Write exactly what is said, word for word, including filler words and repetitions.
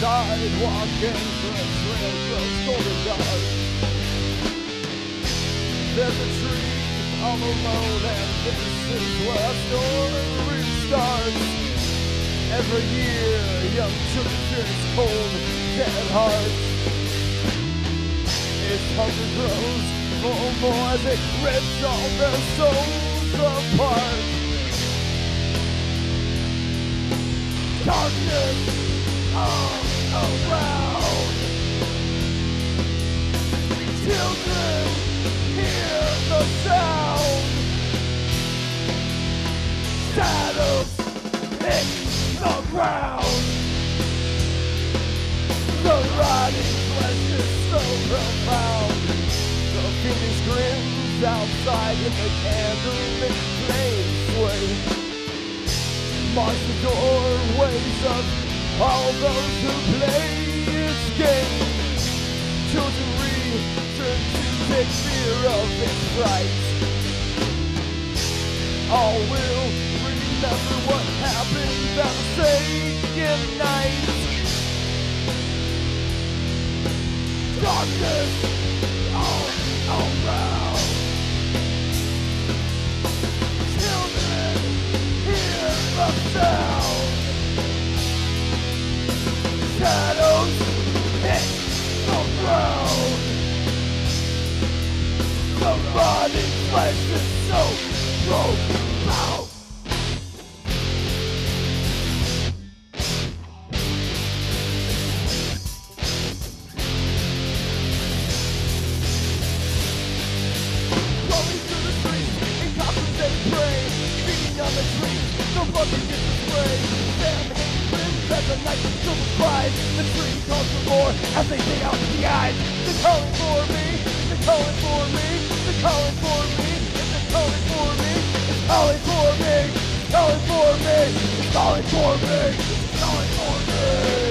sidewalk and the trail grows golden dark. There's a tree all alone, and this is where a story starts. Every year, young children fear its cold, dead hearts. Its hunger grows more and more as it rips all their souls apart. Darkness all around. Children hear the sound. Shadows hit the ground. The rotting flesh is so profound. The phoenix grins outside in the candlelit flame sway. Marks the doorways of all those who play its game. Children return to take fear of its fright. All will remember what happened that same night. Darkness all around. Children hear the sound. Shadows hit the ground. The rotting flesh is so profound. Rolling through the streets in costumes they pray, beating on the trees, the blood begins to spray. Sam hands as the night silver cries. The tree calls for more as they dig out the eyes. They're calling for me, they're calling for me, they're calling for me, they're calling for me, it's calling for me, it's calling for me, it's calling for me, it's calling for me.